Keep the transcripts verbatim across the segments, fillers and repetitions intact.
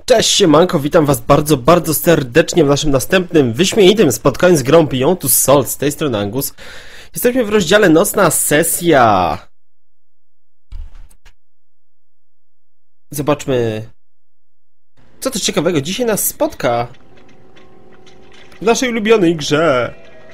Cześć, siemanko, witam was bardzo, bardzo serdecznie w naszym następnym wyśmienitym spotkaniu z grą Beyond Two Souls. Z tej strony Angus. Jesteśmy w rozdziale Nocna Sesja. Zobaczmy, co to ciekawego dzisiaj nas spotka w naszej ulubionej grze.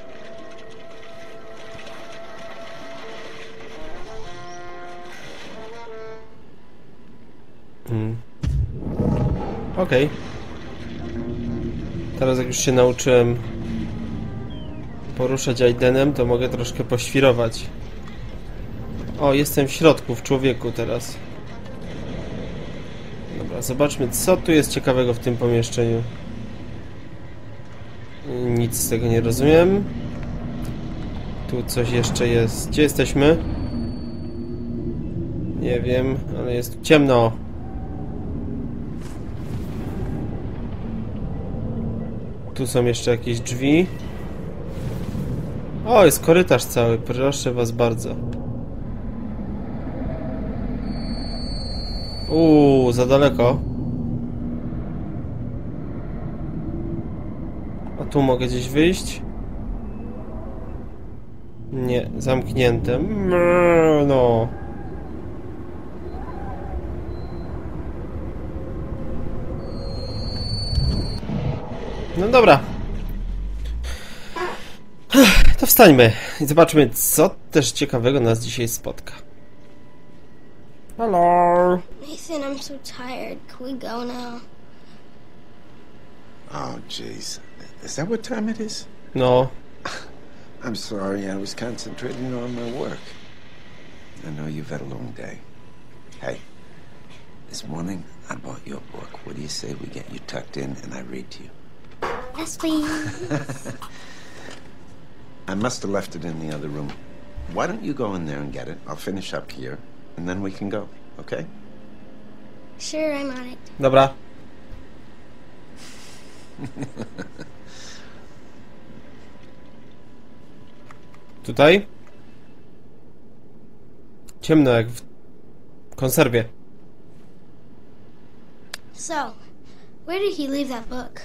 Hmm. Okej. Okay. Teraz jak już się nauczyłem poruszać Aidenem, to mogę troszkę poświrować. O, jestem w środku, w człowieku teraz. Dobra, zobaczmy, co tu jest ciekawego w tym pomieszczeniu. Nic z tego nie rozumiem. Tu coś jeszcze jest. Gdzie jesteśmy? Nie wiem, ale jest ciemno. Tu są jeszcze jakieś drzwi. O, jest korytarz cały, proszę was bardzo. Uuu, za daleko. A tu mogę gdzieś wyjść? Nie, zamknięte. No. No dobra. To wstańmy i zobaczmy, co też ciekawego nas dzisiaj spotka. Hello. Nathan, I'm so tired. Can we go now? Oh, jeez. Is that what time it is? No. I'm sorry, I was concentrating on my work. I know you've had a long day. Hey, this morning I bought you a book. What do you say we get you tucked in and I read to you? Yes, please. I must have left it in the other room. Why don't you go in there and get it? I'll finish up here, and then we can go, okay? Sure, I'm on it. Dobra. Tutaj? Ciemno jak w konserwie. So, where did he leave that book?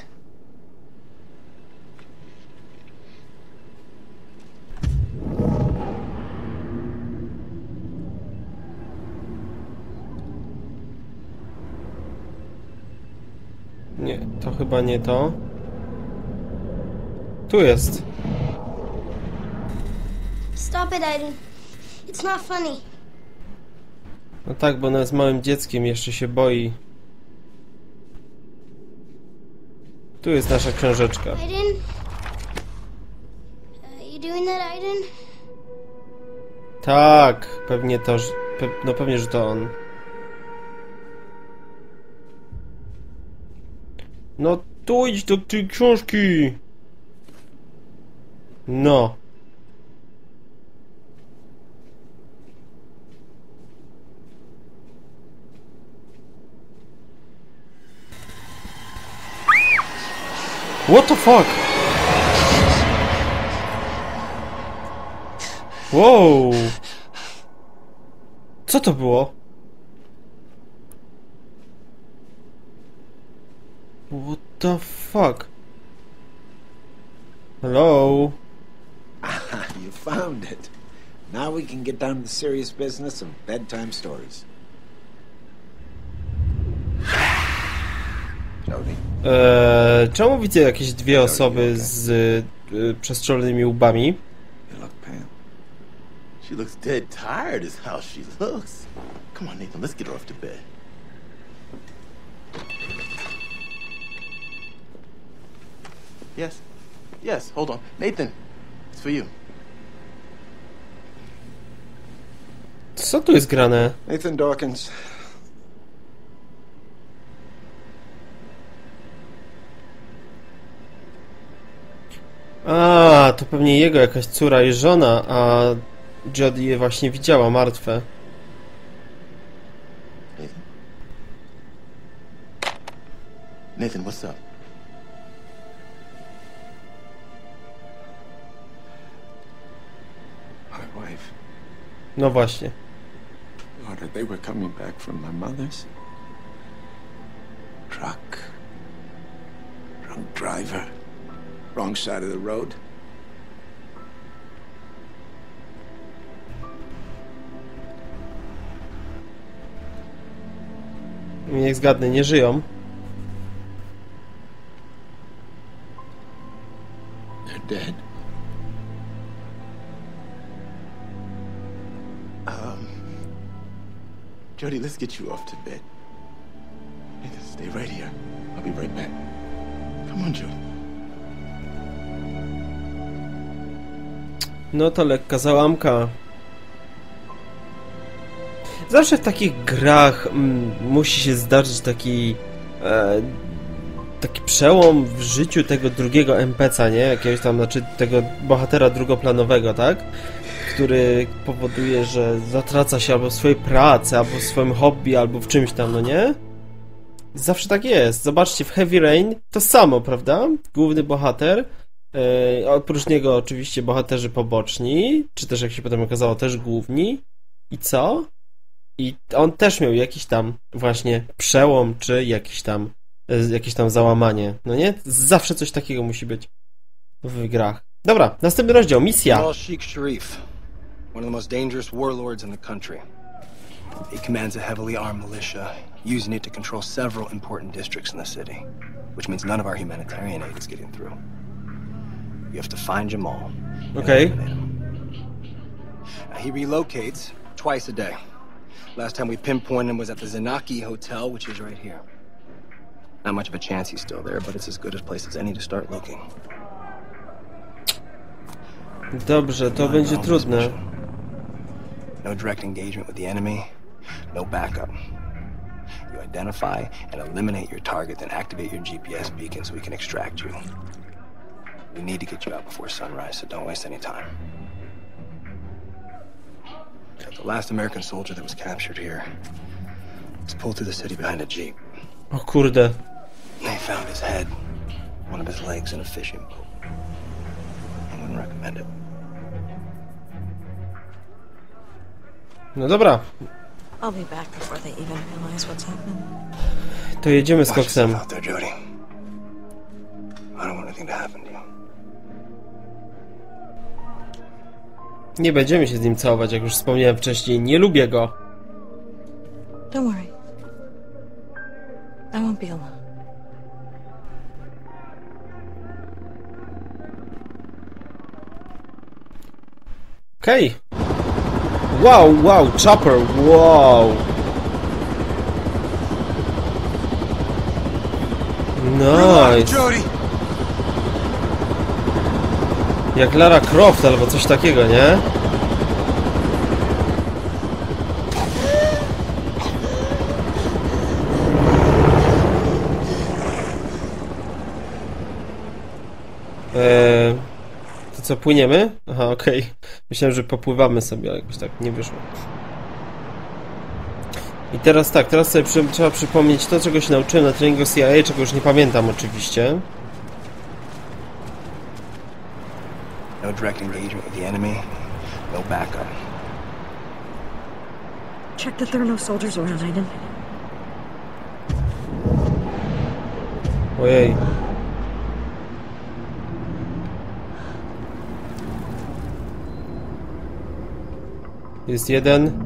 Nie, to chyba nie to. Tu jest. Stop it, Aiden. It's not funny. No tak, bo ona jest małym dzieckiem, jeszcze się boi. Tu jest nasza książeczka. Aiden? Uh, you doing that, Aiden? Tak, pewnie to, że- pe no pewnie, że to on. No tu idź do tej książki. No. What the fuck? Wow. Co to było? What the fuck? Hello? You found it. Now we can get down to the serious business of bedtime stories. Jody? Eee, czemu widzę jakieś dwie osoby z e, przestrzelonymi łbami? You look pale. She looks dead tired is how she looks. Come on, Nathan, let's get her off to bed. Yes. Yes, hold on. Nathan, it's for you. Co tu jest grane? Nathan Dawkins. A, to pewnie jego jakaś córa i żona, a Jodie je właśnie widziała martwe. Nathan? Nathan, what's up? My wife. No właśnie. Daughter, they were coming back from my mother's. Truck. driver. Wrong side of the road. Niech zgadnę, nie żyją. They're dead. Um, Jody, let's get you off to bed. Nathan, stay right here. I'll be right back. Come on, Jody. No to lekka załamka. Zawsze w takich grach mm, musi się zdarzyć taki e, taki przełom w życiu tego drugiego en pe ce a, nie? Jakiegoś tam, znaczy tego bohatera drugoplanowego, tak? Który powoduje, że zatraca się albo w swojej pracy, albo w swoim hobby, albo w czymś tam, no nie? Zawsze tak jest. Zobaczcie, w Heavy Rain to samo, prawda? Główny bohater, e, oprócz niego oczywiście bohaterzy poboczni, czy też jak się potem okazało, też główni. I co? I on też miał jakiś tam właśnie przełom, czy jakiś tam jakieś tam załamanie. No nie? Zawsze coś takiego musi być w grach. Dobra, następny rozdział, misja. General Sheikh Sharif, one of the most dangerous warlords in the country. He commands a heavily armed militia, using it to control several important districts in the city, which means none of our humanitarian aid is getting through. You have to find Jamal. Okay. He relocates twice a day. Last time we pinpointed him was at the Zanaki Hotel, which is right here. Not much of a chance he's still there, but it's as good a place as any to start looking. Dobrze, to będzie trudne. No direct engagement with the enemy, no backup. You identify and eliminate your target, then activate your G P S beacon so we can extract you. We need to get you out before sunrise, so don't waste any time. The last American soldier that was captured here was pulled through the city behind a jeep. O kurde. They found his head, one of his legs in a fishing boat. I wouldn't recommend it. No dobra. I'll be back before they even realize what's happened. To jedziemy z Watch yourself koksem. out there, Jody. I don't want anything to happen to you. Nie będziemy się z nim całować, jak już wspomniałem wcześniej. Nie lubię go. Don't worry. I won't be alone. Okej. Okay. Wow, wow, chopper, wow. Nice. Jak Lara Croft albo coś takiego, nie? Eee, to co, płyniemy? Aha, okej. Okay. Myślałem, że popływamy sobie, ale jakoś tak nie wyszło. I teraz tak, teraz sobie przy, trzeba przypomnieć to, czego się nauczyłem na treningu C I A, czego już nie pamiętam oczywiście. No direct engagement with the enemy, no backup. Check that there are no soldiers around, Aiden. Ojej. Jest jeden.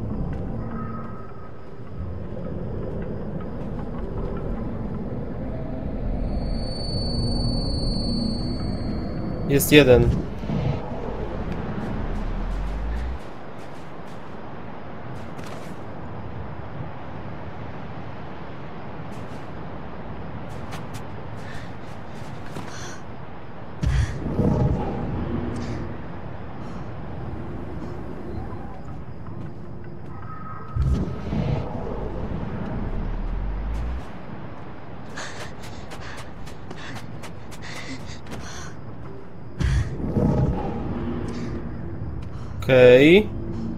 Jest jeden. Okej. Okay.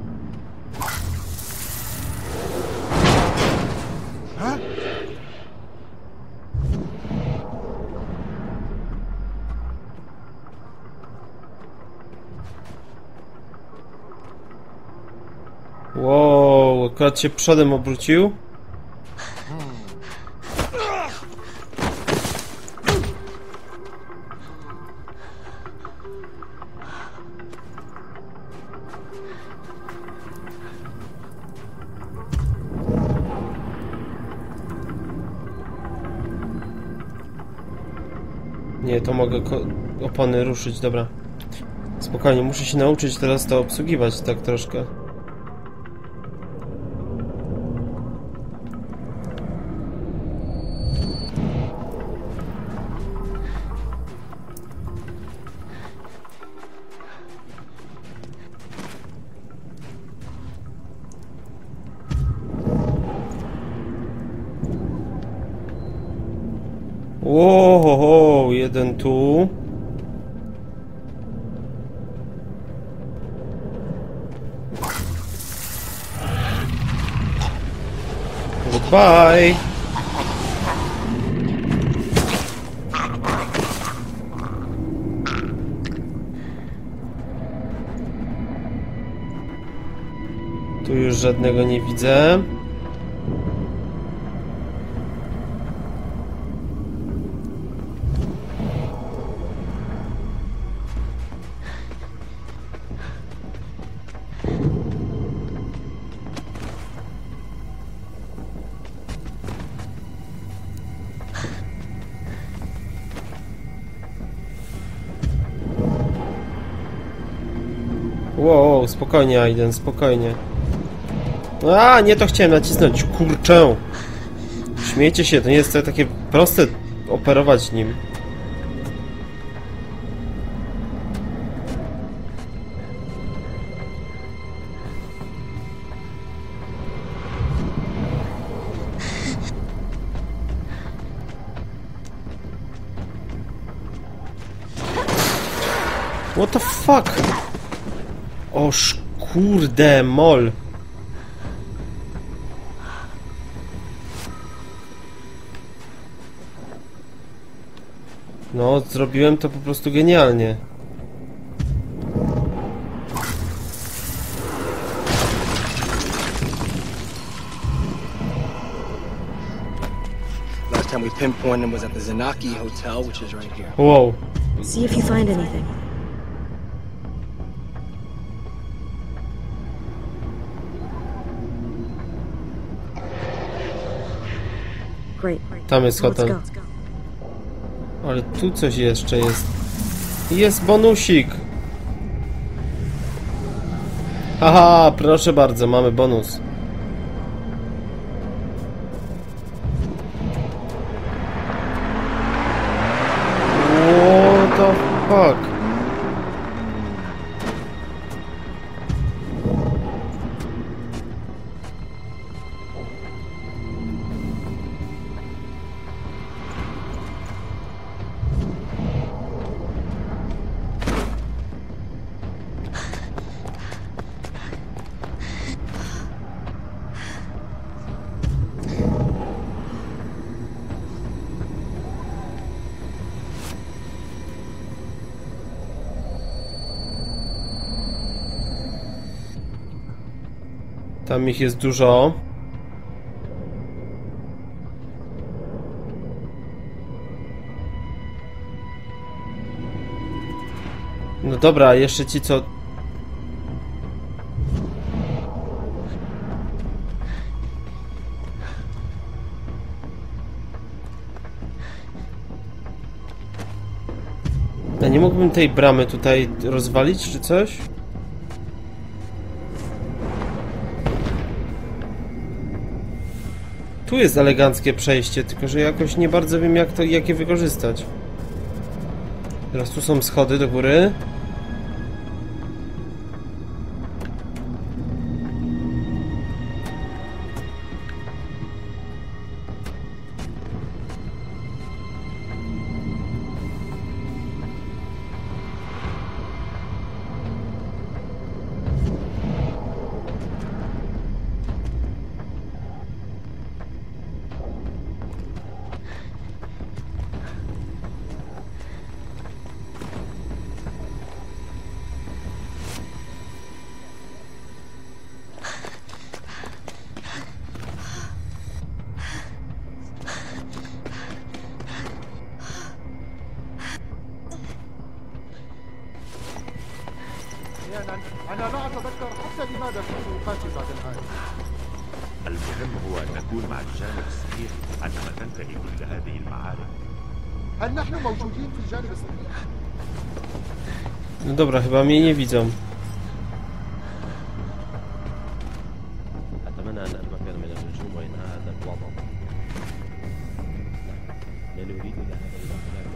Wow, akurat się przodem obrócił. Nie, to mogę opony ruszyć, dobra. Spokojnie, muszę się nauczyć teraz to obsługiwać tak troszkę. Ohoho, jeden tu. Goodbye. Tu już żadnego nie widzę. Wow, spokojnie, Aiden, spokojnie. A, nie to chciałem nacisnąć, kurczę. Śmiejcie się, to nie jest to takie proste operować nim. What the fuck? O kurde, mol. No, zrobiłem to po prostu genialnie. Last time we pinpointed him was at the Zanaki Hotel, which is right here. Wow. See if you find anything. Great. Tam jest Let's hotel. go. Ale tu coś jeszcze jest. Jest bonusik. Haha, proszę bardzo, mamy bonus. What the fuck? Tam ich jest dużo. No dobra, jeszcze ci co... Ja nie mógłbym tej bramy tutaj rozwalić, czy coś? Tu jest eleganckie przejście, tylko że jakoś nie bardzo wiem jak to, jak je wykorzystać. Teraz tu są schody do góry. أنا لا أتذكر حتى لماذا كنت أقاتل بعد الآن. المهم هو أن نكون مع الجانب الصحيح عندما تنتهي كل هذه المعارك. هل نحن موجودين في الجانب الصحيح؟ No dobra, chyba mnie nie widzą. أتمنى أن أتمكن من الهجوم وإنهاء هذا الوضع. لا نريد ذهاب إلى هناك.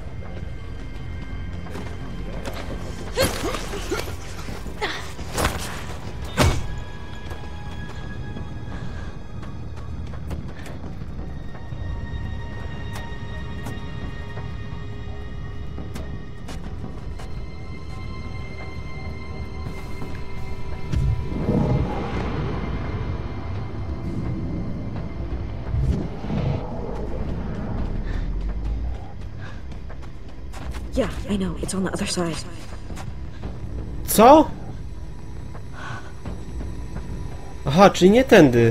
Yeah, I know. It's on the other side. Co? Aha, czyli nie tędy.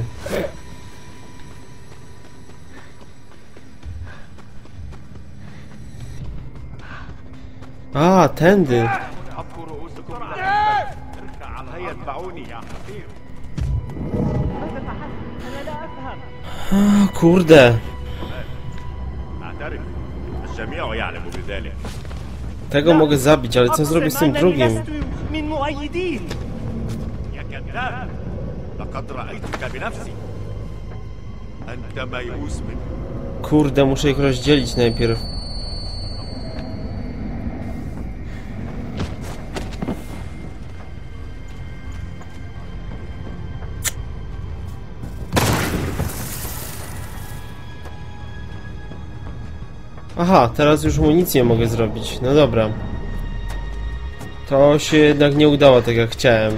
A, tędy. A, kurde. Tego mogę zabić, ale co zrobię z tym drugim? Kurde, muszę ich rozdzielić najpierw. Aha, teraz już mu nic nie mogę zrobić. No dobra. To się jednak nie udało tak jak chciałem.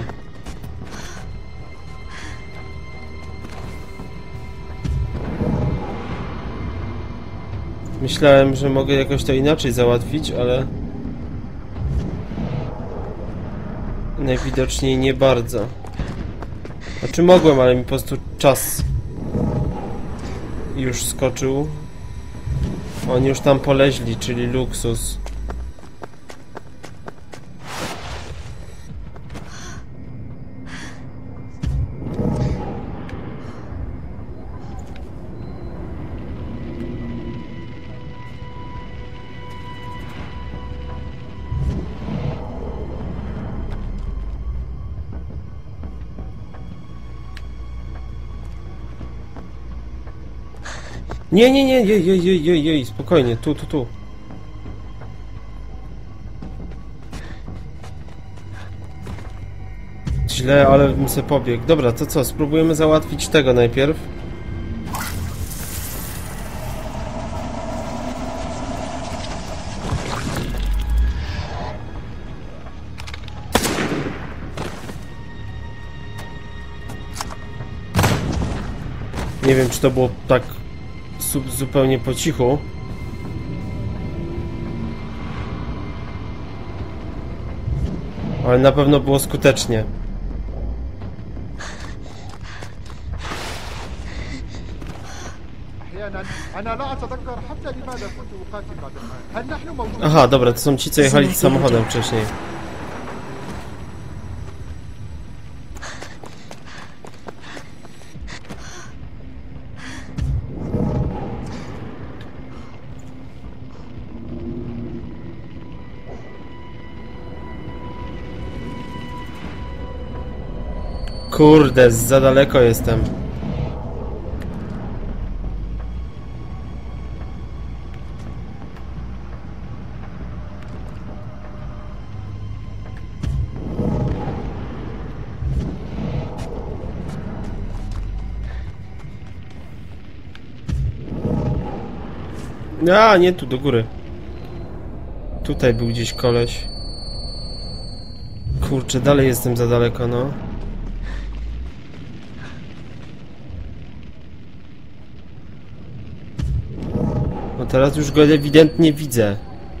Myślałem, że mogę jakoś to inaczej załatwić, ale... najwidoczniej nie bardzo. Znaczy mogłem, ale mi po prostu czas... już skoczył. Oni już tam poleźli, czyli luksus. Nie, nie, nie, jej, jej, jej, jej, jej, spokojnie, tu, tu, tu. Źle, ale bym se pobiegł. Dobra, to co, spróbujemy załatwić tego najpierw. Nie wiem, czy to było tak zupełnie po cichu. Ale na pewno było skutecznie. Aha, dobra, to są ci, co jechali samochodem wcześniej. Kurde, za daleko jestem. A, nie tu, do góry. Tutaj był gdzieś koleś. Kurczę, dalej jestem za daleko, no. No teraz już go ewidentnie widzę.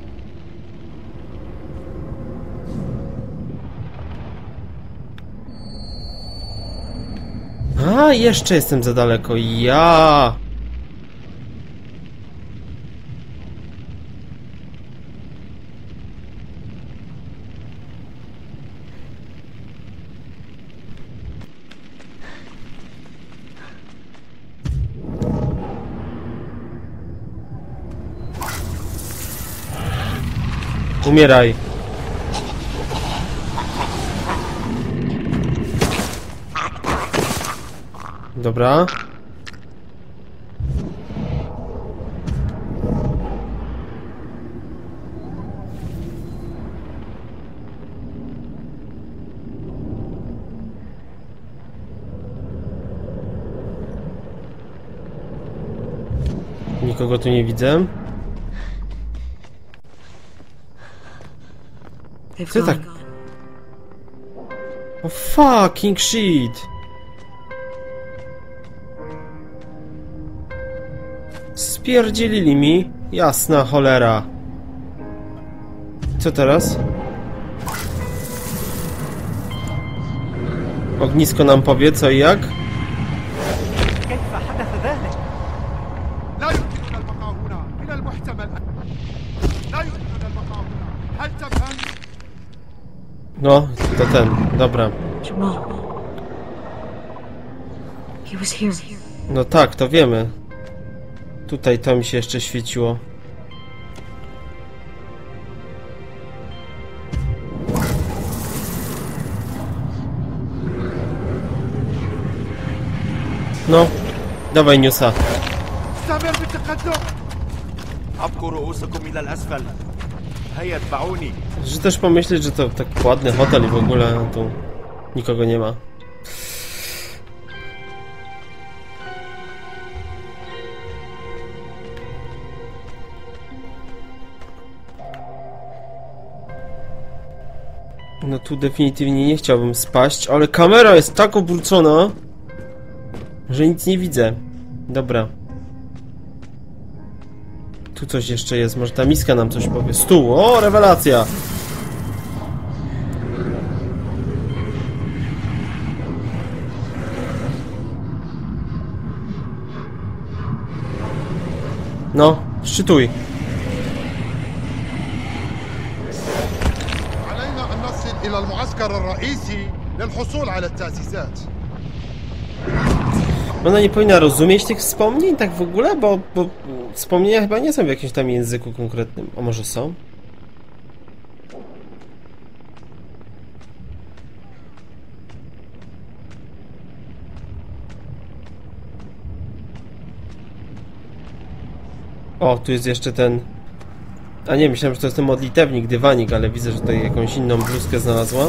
A, jeszcze jestem za daleko. Ja. Umieraj. Dobra. Nikogo tu nie widzę. Co tak? O fucking shit! Spierdzielili mi. Jasna cholera. Co teraz? Ognisko nam powie co i jak? No, to ten, dobra. No tak, to wiemy. Tutaj to mi się jeszcze świeciło. No, dawaj newsa. Że też pomyśleć, że to tak ładny hotel i w ogóle no tu nikogo nie ma. No tu definitywnie nie chciałbym spaść, ale kamera jest tak obrócona, że nic nie widzę. Dobra. Tu coś jeszcze jest, może ta miska nam coś powie. Stół, o, rewelacja! No, szczytuj. إلى المعسكر الرئيسي للحصول على التأسيسات. Ona nie powinna rozumieć tych wspomnień tak w ogóle, bo, bo wspomnienia chyba nie są w jakimś tam języku konkretnym. A może są? O, tu jest jeszcze ten... A nie, myślałem, że to jest ten modlitewnik, dywanik, ale widzę, że tutaj jakąś inną bluzkę znalazła.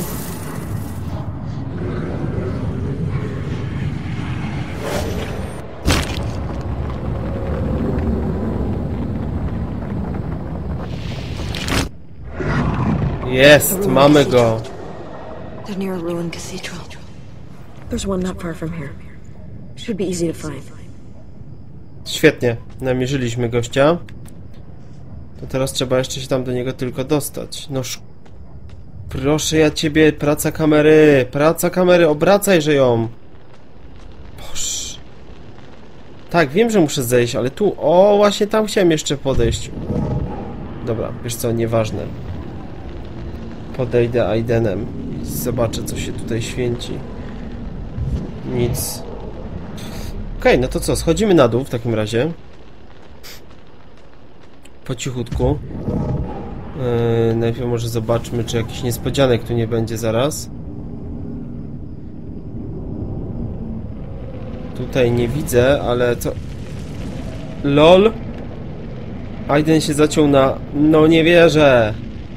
Jest, mamy go. They're near a ruined cathedral. There's one not far from here. Should be easy to find. Świetnie, namierzyliśmy gościa. To teraz trzeba jeszcze się tam do niego tylko dostać. No sz... Proszę ja ciebie, praca kamery, praca kamery, obracajże ją. Boż. Tak, wiem, że muszę zejść, ale tu, o, właśnie tam chciałem jeszcze podejść. Dobra, wiesz co, nieważne. Podejdę Aidenem i zobaczę, co się tutaj święci. Nic. Okej, okay, no to co, schodzimy na dół w takim razie. Po cichutku. Yy, najpierw może zobaczmy, czy jakiś niespodzianek tu nie będzie zaraz. Tutaj nie widzę, ale co... LOL! Aiden się zaciął na... No nie wierzę!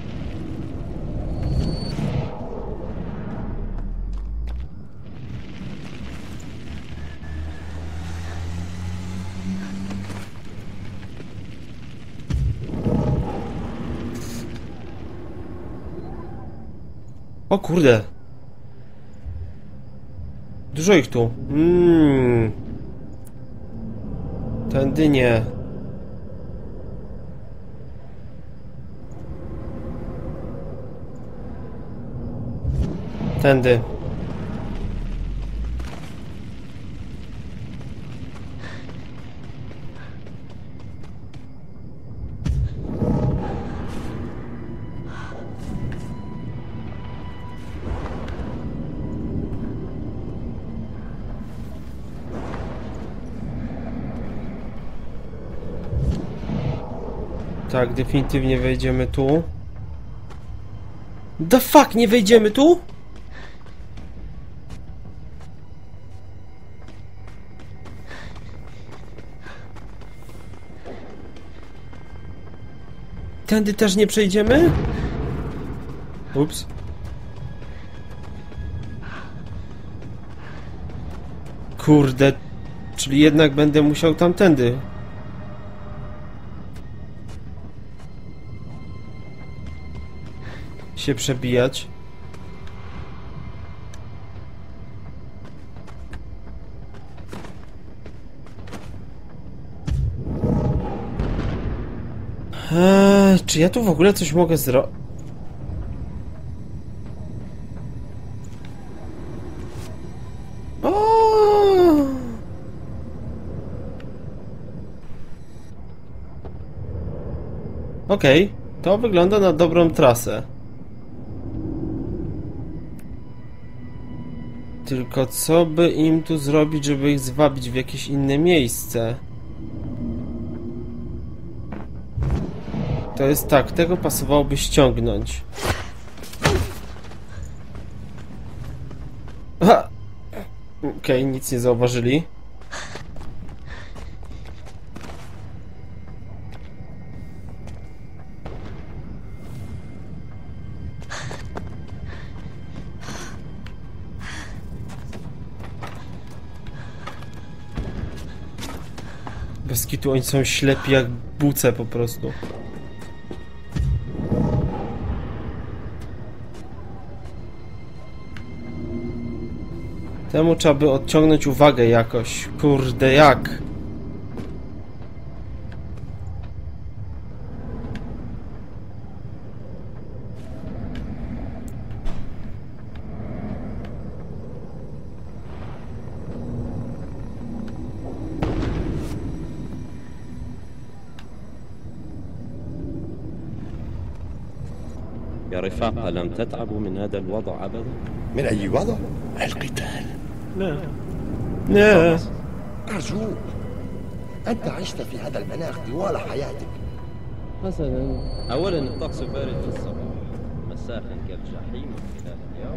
O kurde. Dużo ich tu. Mmm. Tędy nie. Tędy. Tak, definitywnie wejdziemy tu. The fuck, nie wejdziemy tu? Tędy też nie przejdziemy? Ups. Kurde, czyli jednak będę musiał tamtędy. Się przebijać. Eee, czy ja tu w ogóle coś mogę zrobić? Okej, okay, to wygląda na dobrą trasę. Tylko co by im tu zrobić, żeby ich zwabić w jakieś inne miejsce? To jest tak, tego pasowałoby ściągnąć. Aha! Okej, okay, nic nie zauważyli. Bez kitu, oni są ślepi jak buce po prostu. Temu trzeba by odciągnąć uwagę jakoś. Kurde, jak? يا رفاق ألم تتعبوا من هذا الوضع أبدا؟ من أي وضع؟ القتال. لا لا أرجوك، أنت عشت في هذا المناخ طوال حياتك. مثلا أولا الطقس بارد في الصباح، مساخن كالجحيم خلال اليوم.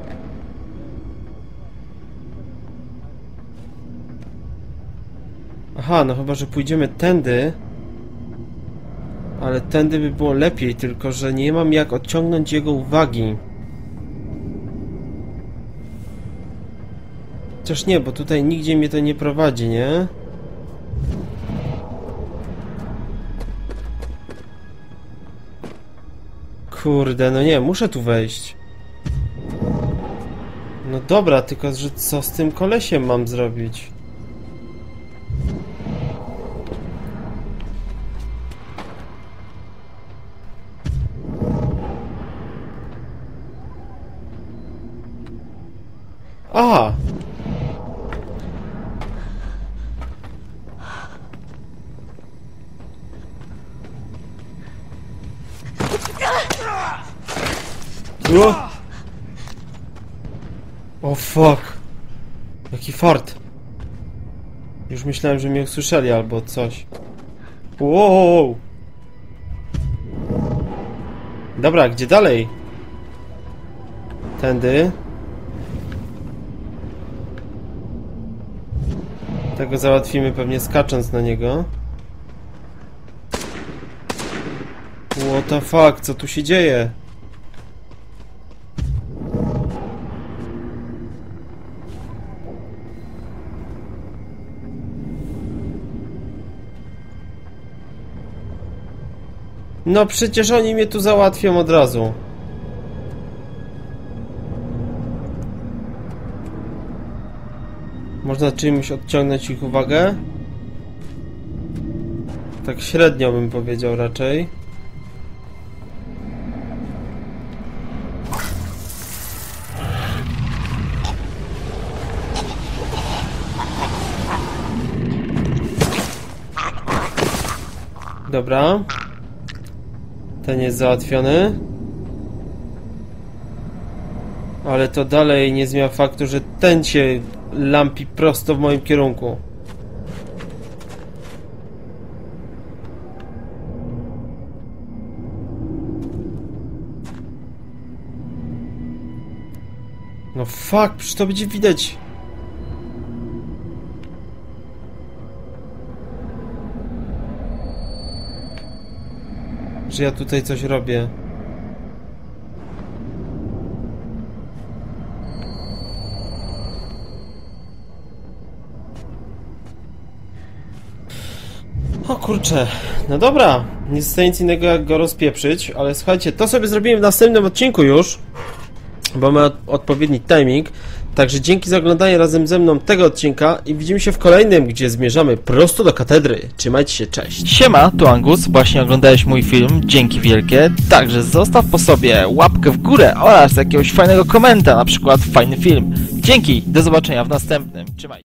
Aha, no chyba, że pójdziemy tędy. Ale tędy by było lepiej, tylko że nie mam jak odciągnąć jego uwagi. Chociaż nie, bo tutaj nigdzie mnie to nie prowadzi, nie? Kurde, no nie, muszę tu wejść. No dobra, tylko że co z tym kolesiem mam zrobić? Aha! O! O fuck! Jaki fart! Już myślałem, że mnie usłyszeli albo coś. Wow! Dobra, gdzie dalej? Tędy. Tego załatwimy pewnie skacząc na niego. What the fuck, co tu się dzieje? No przecież oni mnie tu załatwią od razu. Można czymś odciągnąć ich uwagę? Tak średnio bym powiedział raczej. Dobra. Ten jest załatwiony. Ale to dalej nie zmienia faktu, że ten się lampi prosto w moim kierunku. No fuck, przecież to będzie widać. Że ja tutaj coś robię. O kurczę, no dobra, nie zostaje nic innego jak go rozpieprzyć, ale słuchajcie, to sobie zrobimy w następnym odcinku już, bo mamy odpowiedni timing, także dzięki za oglądanie razem ze mną tego odcinka i widzimy się w kolejnym, gdzie zmierzamy prosto do katedry. Trzymajcie się, cześć. Siema, tu Angus, właśnie oglądałeś mój film, dzięki wielkie, także zostaw po sobie łapkę w górę oraz jakiegoś fajnego komenta, na przykład fajny film. Dzięki, do zobaczenia w następnym, trzymajcie.